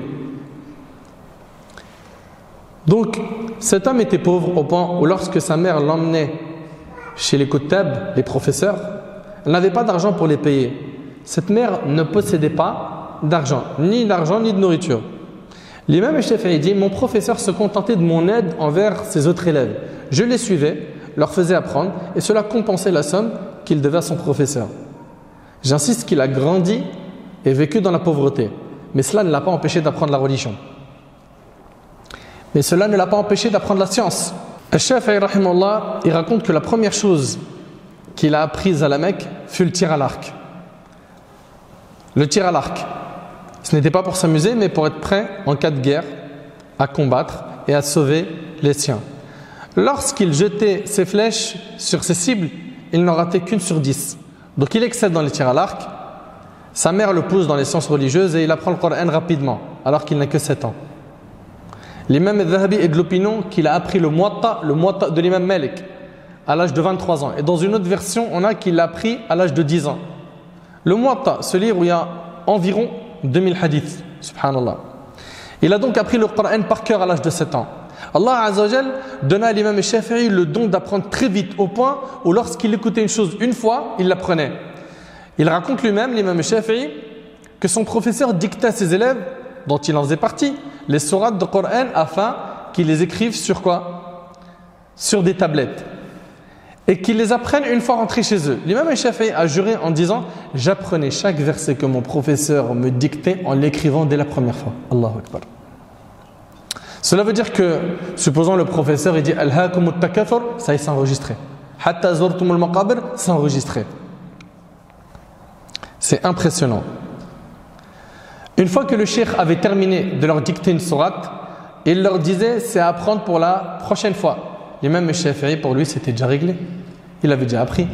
Donc cet homme était pauvre au point où lorsque sa mère l'emmenait chez les Kuttab, les professeurs, elle n'avait pas d'argent pour les payer. Cette mère ne possédait pas d'argent ni de nourriture. L'imam Shafi'i dit, mon professeur se contentait de mon aide envers ses autres élèves. Je les suivais, leur faisais apprendre et cela compensait la somme qu'il devait à son professeur. J'insiste qu'il a grandi et vécu dans la pauvreté, mais cela ne l'a pas empêché d'apprendre la religion. Mais cela ne l'a pas empêché d'apprendre la science. Al-Shafi'i rahimahullah, il raconte que la première chose qu'il a apprise à la Mecque fut le tir à l'arc. Le tir à l'arc. Ce n'était pas pour s'amuser, mais pour être prêt en cas de guerre, à combattre et à sauver les siens. Lorsqu'il jetait ses flèches sur ses cibles, il n'en ratait qu'une sur 10. Donc il excelle dans les tirs à l'arc. Sa mère le pousse dans les sciences religieuses et il apprend le Coran rapidement, alors qu'il n'a que 7 ans. L'imam al-Zahabi est de l'opinion qu'il a appris le Muwatta de l'imam Malik, à l'âge de 23 ans. Et dans une autre version, on a qu'il l'a appris à l'âge de 10 ans. Le Muwatta, ce livre où il y a environ 2000 hadiths, subhanallah. Il a donc appris le Coran par cœur à l'âge de 7 ans. Allah Azza wa Jal donna à l'imam Shafi'i le don d'apprendre très vite, au point où lorsqu'il écoutait une chose une fois, il l'apprenait. Il raconte lui-même, l'imam Shafi'i, que son professeur dictait à ses élèves, dont il en faisait partie, les sourates de Coran afin qu'ils les écrivent sur quoi? Sur des tablettes. Et qu'ils les apprennent une fois rentrés chez eux. L'imam Shafi'i a juré en disant, j'apprenais chaque verset que mon professeur me dictait en l'écrivant dès la première fois. Allahu Akbar. Cela veut dire que, supposons le professeur il dit Alhaakumut takathur, ça est enregistré. Hatta zurtumul maqabir, c'est enregistré. C'est impressionnant. Une fois que le cheikh avait terminé de leur dicter une sourate, il leur disait c'est à apprendre pour la prochaine fois. L'imam Shafi'i, pour lui, c'était déjà réglé. Il avait déjà appris.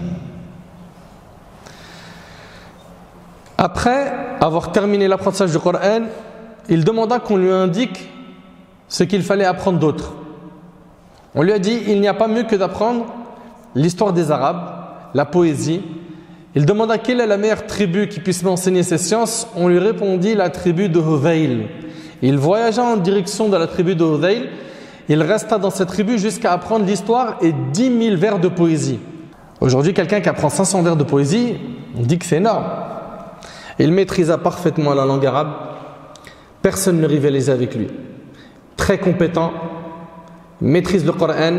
Après avoir terminé l'apprentissage du Coran, il demanda qu'on lui indique ce qu'il fallait apprendre d'autre. On lui a dit il n'y a pas mieux que d'apprendre l'histoire des Arabes, la poésie. Il demanda quelle est la meilleure tribu qui puisse m'enseigner ces sciences. On lui répondit la tribu de Hudayl. Il voyagea en direction de la tribu de Hudayl. Il resta dans cette tribu jusqu'à apprendre l'histoire et 10 000 vers de poésie. Aujourd'hui, quelqu'un qui apprend 500 vers de poésie, on dit que c'est énorme. Il maîtrisa parfaitement la langue arabe. Personne ne rivalisait avec lui. Très compétent, maîtrise le Coran.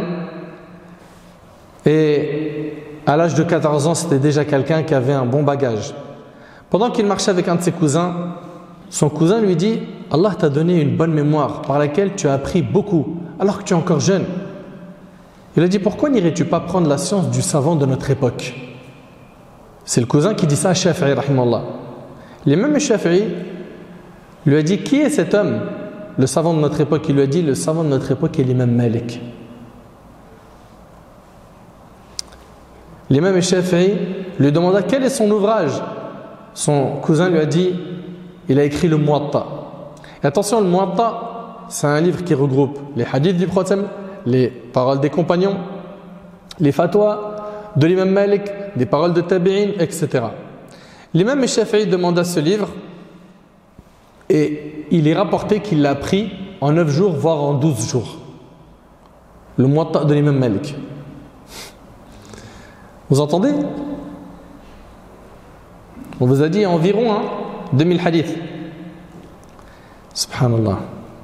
Et à l'âge de 14 ans, c'était déjà quelqu'un qui avait un bon bagage. Pendant qu'il marchait avec un de ses cousins, son cousin lui dit « Allah t'a donné une bonne mémoire par laquelle tu as appris beaucoup, alors que tu es encore jeune. » Il a dit « Pourquoi n'irais-tu pas prendre la science du savant de notre époque ?» C'est le cousin qui dit ça à Shafi'i, rahimallah. L'imam Shafi'i lui a dit « Qui est cet homme, le savant de notre époque ?» Il lui a dit « Le savant de notre époque est l'imam Malik. » L'imam Shafi'i lui demanda quel est son ouvrage. Son cousin lui a dit il a écrit le Muwatta. Et attention, le Muwatta, c'est un livre qui regroupe les hadiths du prophète, les paroles des compagnons, les fatwas de l'imam Malik, des paroles de tabi'in, etc. L'imam Shafi'i demanda ce livre et il est rapporté qu'il l'a pris en 9 jours, voire en 12 jours. Le Muwatta de l'imam Malik. Vous entendez? On vous a dit environ 2000 hadiths. Subhanallah.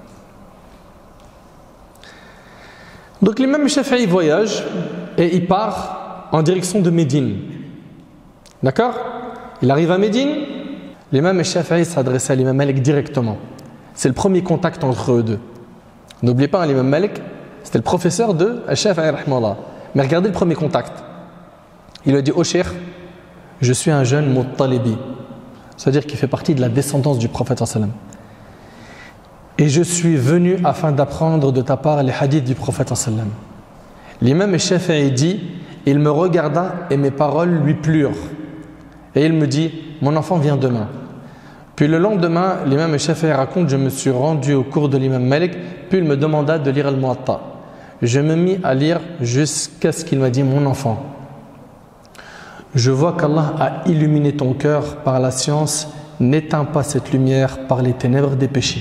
Donc l'imam Shafi'i voyage et il part en direction de Médine. D'accord? Il arrive à Médine, l'imam Shafi'i s'adresse à l'imam Malik directement. C'est le premier contact entre eux deux. N'oubliez pas, l'imam Malik, c'était le professeur de Shafi'i rahimahullah. Mais regardez le premier contact. Il lui a dit: oh cheikh, je suis un jeune Muttalibi. C'est-à-dire qu'il fait partie de la descendance du prophète sallam. Et je suis venu afin d'apprendre de ta part les hadiths du prophète sallam. L'imam Shafi'i dit: il me regarda et mes paroles lui plurent. Et il me dit: mon enfant vient demain. Puis le lendemain, l'imam Shafi'i raconte: je me suis rendu au cours de l'imam Malik, puis il me demanda de lire al-Muwatta. Je me mis à lire jusqu'à ce qu'il m'a dit: mon enfant, je vois qu'Allah a illuminé ton cœur par la science, n'éteins pas cette lumière par les ténèbres des péchés.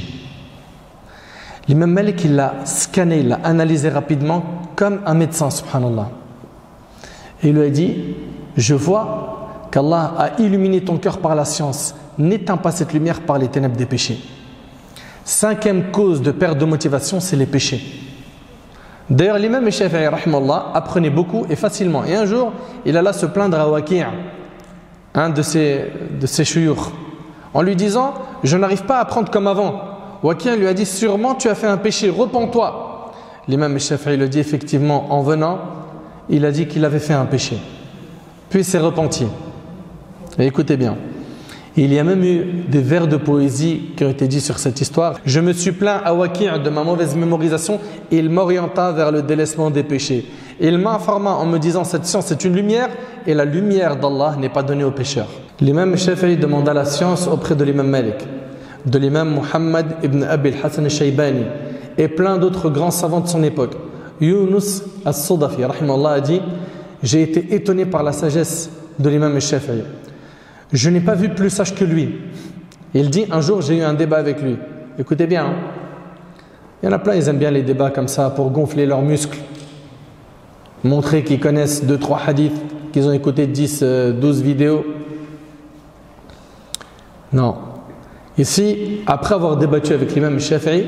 L'imam Malik, il l'a scanné, il l'a analysé rapidement comme un médecin, subhanallah. Et il lui a dit: je vois qu'Allah a illuminé ton cœur par la science, n'éteins pas cette lumière par les ténèbres des péchés. 5e cause de perte de motivation, c'est les péchés. D'ailleurs, l'imam Shafi'i rahimahullah apprenait beaucoup et facilement. Et un jour, il alla se plaindre à Waki', un de ses shuyukh, en lui disant: je n'arrive pas à apprendre comme avant. Waki' lui a dit: sûrement tu as fait un péché, repens-toi. L'imam Shafi'i le dit effectivement en venant, il a dit qu'il avait fait un péché. Puis il s'est repenti. Et écoutez bien, il y a même eu des vers de poésie qui ont été dits sur cette histoire. Je me suis plaint à Waki' de ma mauvaise mémorisation et il m'orienta vers le délaissement des péchés. Il m'informa en me disant: cette science est une lumière et la lumière d'Allah n'est pas donnée aux pécheurs. L'imam Shafi'i demanda la science auprès de l'imam Malik, de l'imam Muhammad ibn Abi al-Hassan al-Shaybani et plein d'autres grands savants de son époque. Yunus al-Sudafi rahimahullah a dit: j'ai été étonné par la sagesse de l'imam Shafi'i. Je n'ai pas vu plus sage que lui. Il dit: un jour j'ai eu un débat avec lui. Écoutez bien, il y en a plein, ils aiment bien les débats comme ça pour gonfler leurs muscles, montrer qu'ils connaissent 2-3 hadiths, qu'ils ont écouté 10-12 vidéos. Non. Ici, après avoir débattu avec l'imam Shafi'i,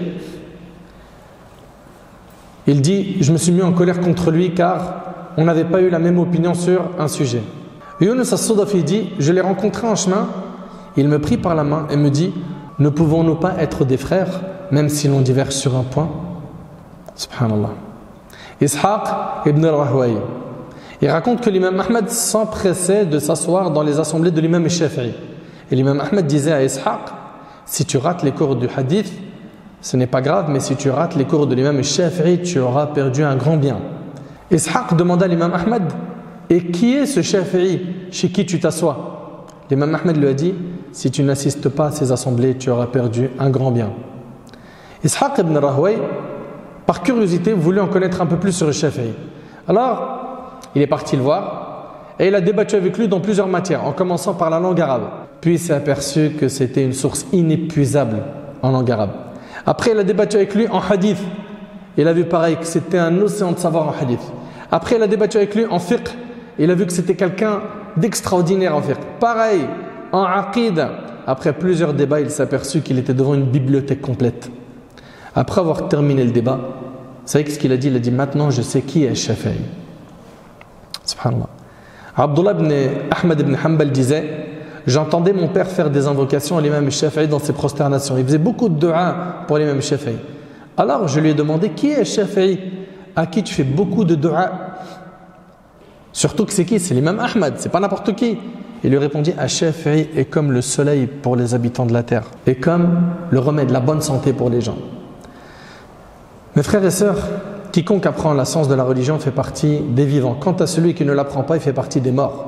il dit: je me suis mis en colère contre lui car on n'avait pas eu la même opinion sur un sujet. Yunus al-Sudafi dit: je l'ai rencontré en chemin, il me prit par la main et me dit: ne pouvons-nous pas être des frères même si l'on diverge sur un point? Subhanallah. Ishaq ibn al-Rahway, il raconte que l'imam Ahmed s'empressait de s'asseoir dans les assemblées de l'imam Shafi'i. Et l'imam Ahmed disait à Ishaq: si tu rates les cours du hadith, ce n'est pas grave, mais si tu rates les cours de l'imam Shafi'i, tu auras perdu un grand bien. Ishaq demanda à l'imam Ahmed: et qui est ce Shafi'i chez qui tu t'assois? L'imam Ahmed lui a dit: si tu n'assistes pas à ces assemblées, tu auras perdu un grand bien. Ishaq ibn Rahway, par curiosité, voulut en connaître un peu plus sur le Shafi'i. Alors, il est parti le voir et il a débattu avec lui dans plusieurs matières, en commençant par la langue arabe. Puis il s'est aperçu que c'était une source inépuisable en langue arabe. Après, il a débattu avec lui en hadith. Il a vu pareil que c'était un océan de savoir en hadith. Après, il a débattu avec lui en fiqh. Il a vu que c'était quelqu'un d'extraordinaire en fiqh. Pareil, en aqid. Après plusieurs débats, il s'est aperçu qu'il était devant une bibliothèque complète. Après avoir terminé le débat, vous savez ce qu'il a dit? Il a dit: maintenant je sais qui est Shafi'i. Subhanallah. Abdullah ibn Ahmad ibn Hanbal disait: j'entendais mon père faire des invocations à l'imam Shafi'i dans ses prosternations. Il faisait beaucoup de dua pour l'imam Shafi'i. Alors je lui ai demandé: qui est Shafi'i à qui tu fais beaucoup de dua? Surtout que c'est qui? C'est l'imam Ahmad, c'est pas n'importe qui. Il lui répondit: Shafi'i est comme le soleil pour les habitants de la terre et comme le remède, la bonne santé pour les gens. Mes frères et sœurs, quiconque apprend la science de la religion fait partie des vivants. Quant à celui qui ne l'apprend pas, il fait partie des morts.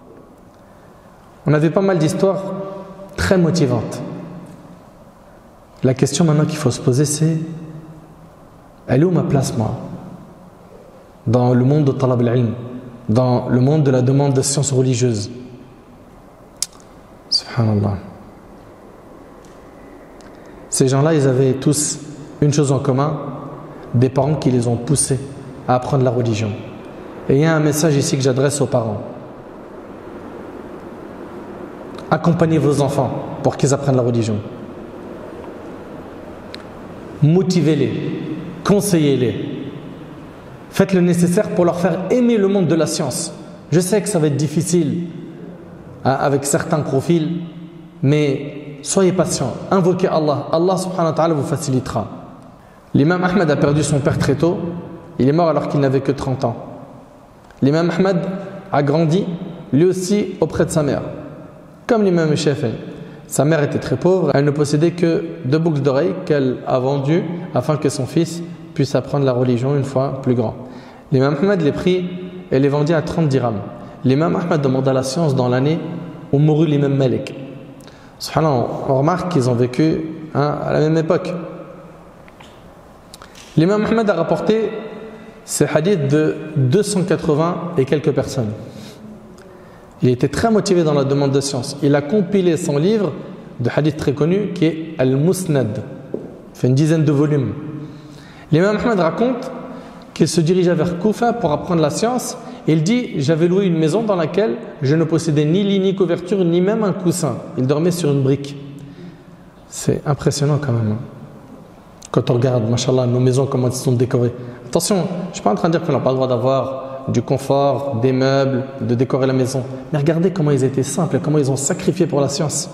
On avait pas mal d'histoires très motivantes. La question maintenant qu'il faut se poser, c'est elle est où ma place, moi, dans le monde de talab al-ilm, dans le monde de la demande de sciences religieuses? Subhanallah. Ces gens-là, ils avaient tous une chose en commun, des parents qui les ont poussés à apprendre la religion. Et il y a un message ici que j'adresse aux parents. Accompagnez vos enfants pour qu'ils apprennent la religion. Motivez-les, conseillez-les. Faites le nécessaire pour leur faire aimer le monde de la science. Je sais que ça va être difficile avec certains profils, mais soyez patients, invoquez Allah. Allah subhanahu wa ta'ala vous facilitera. L'imam Ahmed a perdu son père très tôt. Il est mort alors qu'il n'avait que 30 ans. L'imam Ahmed a grandi, lui aussi, auprès de sa mère. Comme l'imam Shafi'i. Sa mère était très pauvre. Elle ne possédait que 2 boucles d'oreilles qu'elle a vendues afin que son fils puisse apprendre la religion une fois plus grand. L'imam Ahmed les prit et les vendit à 30 dirhams. L'imam Ahmed demanda la science dans l'année où mourut l'imam Malik. Subhanallah, on remarque qu'ils ont vécu à la même époque. L'imam Ahmed a rapporté ces hadiths de 280 et quelques personnes. Il était très motivé dans la demande de science. Il a compilé son livre de hadiths très connu qui est Al-Musnad. Il fait une dizaine de volumes. L'imam Ahmed raconte qu'il se dirigeait vers Koufa pour apprendre la science. Il dit « J'avais loué une maison dans laquelle je ne possédais ni lit, ni couverture, ni même un coussin. Il dormait sur une brique. » C'est impressionnant quand même. Quand on regarde, mashallah, nos maisons, comment elles sont décorées. Attention, je ne suis pas en train de dire qu'on n'a pas le droit d'avoir du confort, des meubles, de décorer la maison. Mais regardez comment ils étaient simples et comment ils ont sacrifié pour la science.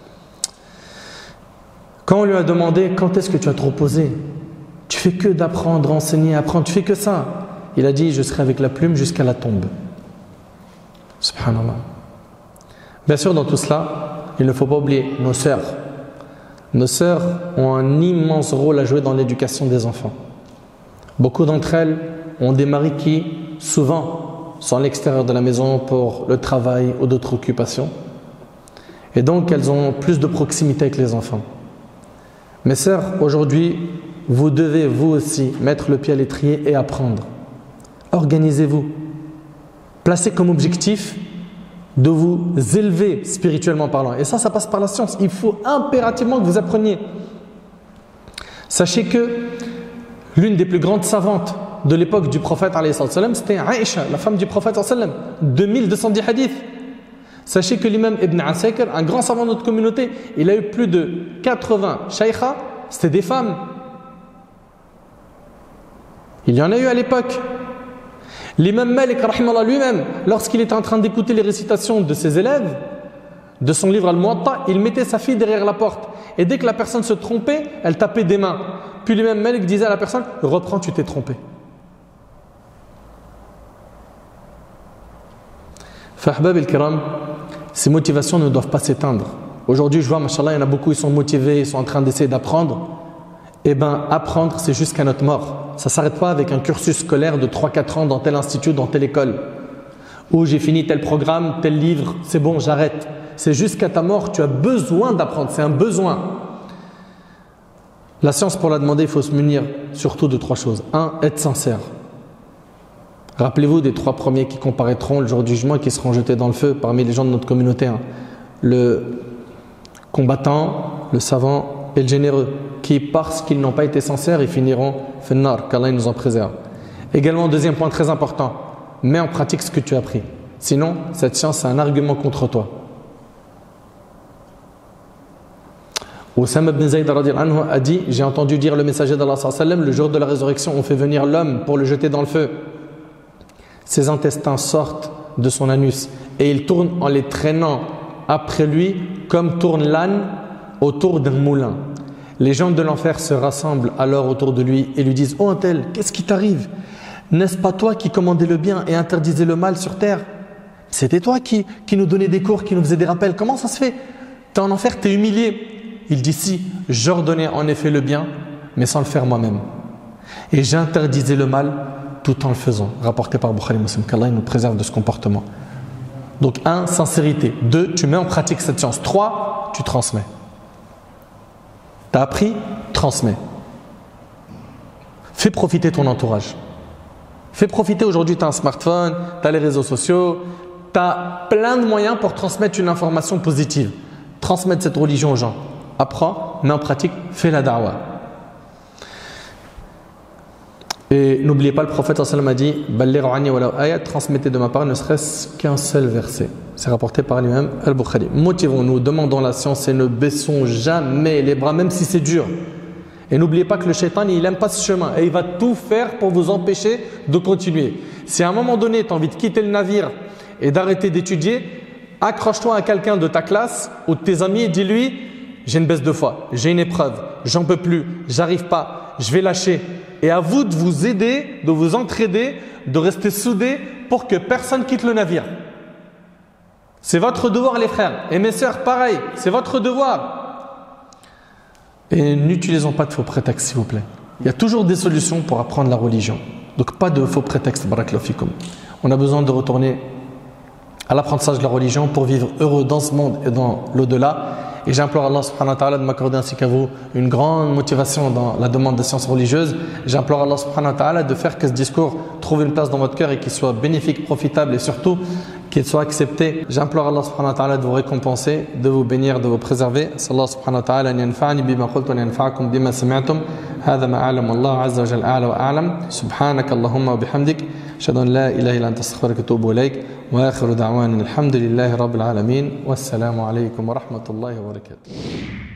Quand on lui a demandé « Quand est-ce que tu as te reposé ? Tu fais que d'apprendre, enseigner, apprendre, tu fais que ça. » Il a dit « Je serai avec la plume jusqu'à la tombe. » Subhanallah. Bien sûr, dans tout cela, il ne faut pas oublier nos sœurs. Nos sœurs ont un immense rôle à jouer dans l'éducation des enfants. Beaucoup d'entre elles ont des maris qui, souvent, sont à l'extérieur de la maison pour le travail ou d'autres occupations. Et donc, elles ont plus de proximité avec les enfants. Mes sœurs, aujourd'hui, vous devez, vous aussi, mettre le pied à l'étrier et apprendre. Organisez-vous. Placez comme objectif de vous élever spirituellement parlant. Et ça passe par la science. Il faut impérativement que vous appreniez. Sachez que l'une des plus grandes savantes de l'époque du prophète, c'était Aïcha, la femme du prophète, 2210 hadiths. Sachez que l'imam Ibn Asakir, un grand savant de notre communauté, il a eu plus de 80 shaykha, c'était des femmes. Il y en a eu à l'époque. L'imam Malik, rahimallah, lui-même, lorsqu'il était en train d'écouter les récitations de ses élèves, de son livre Al-Muwatta, il mettait sa fille derrière la porte. Et dès que la personne se trompait, elle tapait des mains. Puis l'imam Malik disait à la personne « Reprends, tu t'es trompé ». Fahbab el-Kiram, ces motivations ne doivent pas s'éteindre. Aujourd'hui, je vois, mashallah, il y en a beaucoup, ils sont motivés, ils sont en train d'essayer d'apprendre. Eh bien, apprendre, c'est jusqu'à notre mort. Ça ne s'arrête pas avec un cursus scolaire de 3-4 ans dans tel institut, dans telle école. Où j'ai fini tel programme, tel livre, c'est bon, j'arrête. C'est jusqu'à ta mort, tu as besoin d'apprendre, c'est un besoin. La science, pour la demander, il faut se munir surtout de 3 choses. 1, être sincère. Rappelez-vous des 3 premiers qui comparaîtront le jour du jugement et qui seront jetés dans le feu parmi les gens de notre communauté. Le combattant, le savant et le généreux, qui parce qu'ils n'ont pas été sincères, ils finiront finnar, qu'Allah nous en préserve. Également, deuxième point très important, mets en pratique ce que tu as appris. Sinon, cette science est un argument contre toi. Oussama ibn Zayd a dit, j'ai entendu dire le messager d'Allah le jour de la résurrection, on fait venir l'homme pour le jeter dans le feu. Ses intestins sortent de son anus et il tourne en les traînant après lui comme tourne l'âne autour d'un moulin. Les gens de l'enfer se rassemblent alors autour de lui et lui disent « Oh un tel, qu'est-ce qui t'arrive? N'est-ce pas toi qui commandais le bien et interdisais le mal sur terre? C'était toi qui nous donnais des cours, qui nous faisait des rappels. Comment ça se fait? T'es en enfer, t'es humilié. » Il dit « Si, j'ordonnais en effet le bien, mais sans le faire moi-même. Et j'interdisais le mal tout en le faisant. » Rapporté par Bukhari Muslim, qu'Allah nous préserve de ce comportement. Donc 1, sincérité. 2, tu mets en pratique cette science. 3, tu transmets. T'as appris, transmets. Fais profiter ton entourage. Fais profiter, aujourd'hui tu as un smartphone, tu as les réseaux sociaux, tu as plein de moyens pour transmettre une information positive. Transmettre cette religion aux gens. Apprends, mets en pratique, fais la da'wah. Et n'oubliez pas, le prophète sallallahu alayhi wa sallam a dit, transmettez de ma part ne serait-ce qu'un seul verset. C'est rapporté par l'imam al-Bukhari. Motivons-nous, demandons la science et ne baissons jamais les bras, même si c'est dur. Et n'oubliez pas que le shaitan, il n'aime pas ce chemin et il va tout faire pour vous empêcher de continuer. Si à un moment donné, tu as envie de quitter le navire et d'arrêter d'étudier, accroche-toi à quelqu'un de ta classe ou de tes amis et dis-lui, j'ai une baisse de foi, j'ai une épreuve, j'en peux plus, j'arrive pas, je vais lâcher. Et à vous de vous aider, de vous entraider, de rester soudés pour que personne quitte le navire. C'est votre devoir les frères. Et mes sœurs, pareil, c'est votre devoir. Et n'utilisons pas de faux prétextes, s'il vous plaît. Il y a toujours des solutions pour apprendre la religion. Donc pas de faux prétextes, barakallahu fikum. On a besoin de retourner à l'apprentissage de la religion pour vivre heureux dans ce monde et dans l'au-delà. Et j'implore Allah subhanahu wa ta'ala de m'accorder ainsi qu'à vous une grande motivation dans la demande des sciences religieuses. J'implore Allah subhanahu wa ta'ala de faire que ce discours trouve une place dans votre cœur et qu'il soit bénéfique, profitable et surtout qu'il soit accepté. J'implore Allah subhanahu wa ta'ala de vous récompenser, de vous bénir, de vous préserver. Sallallahu subhanahu wa ta'ala an yanfa'ani bima qultu wa an yanfa'akum bima sami'tum. Hadha ma a'lamu Allah azza wa jalla a'la wa a'lam. Subhanaka Allahumma wa bihamdik. Ashhadu an la ilaha illa anta astaghfiruka wa atubu ilayk. Wa akhiru da'wana alhamdulillahi rabbil alamin. Wassalamu alaykum wa rahmatullahi wa barakatuh.